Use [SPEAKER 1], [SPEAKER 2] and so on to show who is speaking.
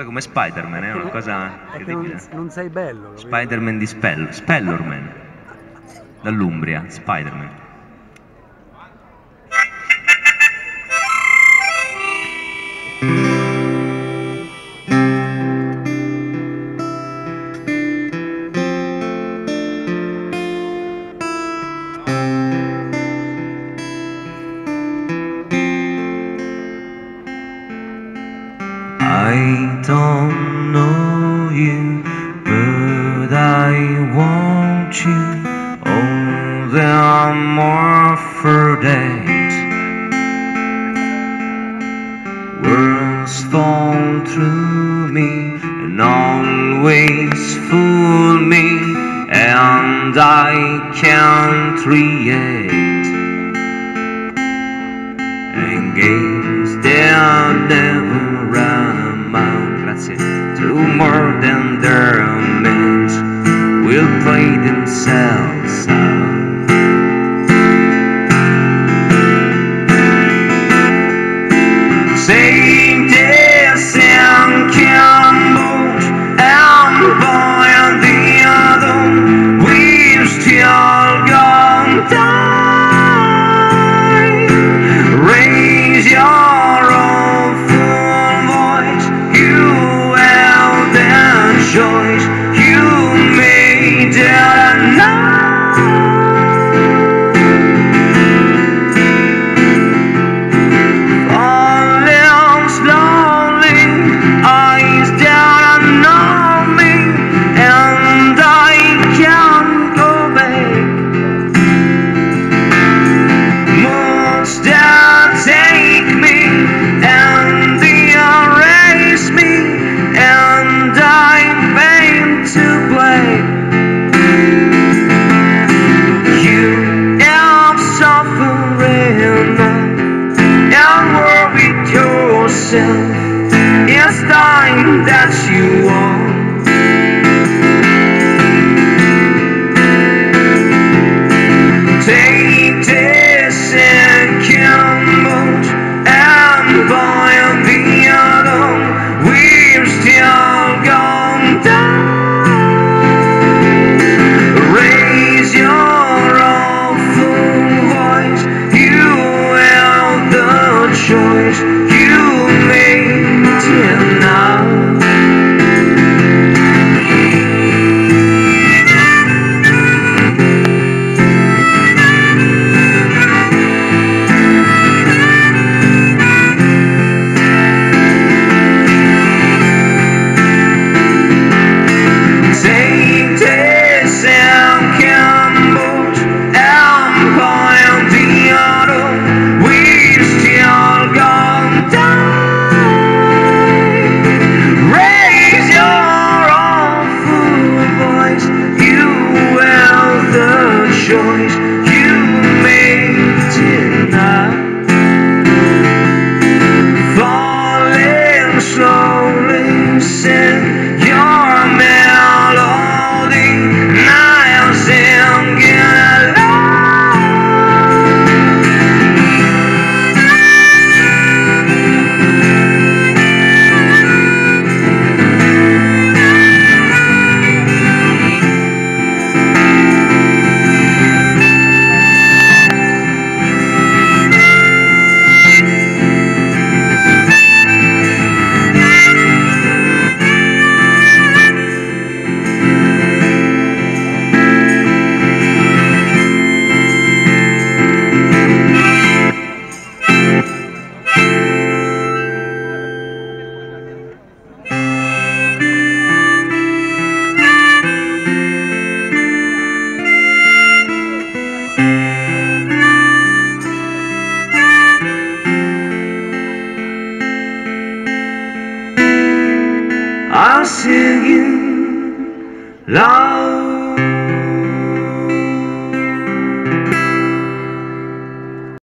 [SPEAKER 1] Poi come Spider-Man, è una cosa incredibile.
[SPEAKER 2] Non sei bello.
[SPEAKER 1] Spider-Man di Spellorman. Dall'Umbria, Spider-Man. I don't know you, but I want you. Oh, there are more for days. Words fall through me and always fool me, and I can't create and games that never run out. Grazie. To more than their meant will play themselves out. Same days and Campbell and boy and the other, we've still gone down. Raise your own full voice, you have the choice, you made it now. Falling slowly, eyes down and on me, and I can't go back. Must take me and erase me, and I'm pain to blame. You have suffering and worry yourself. It's time that you want. Take this and Campbell and boy and the other, we've still gone down. Raise your own full voice, you have the choice, you made it now. Take this and Campbell and boy and the other, we've still gone down. Raise your own full voice, you have the choice, you made it now. Falling slowly, sing your melody, and I'll sing it along. I'll sing you long.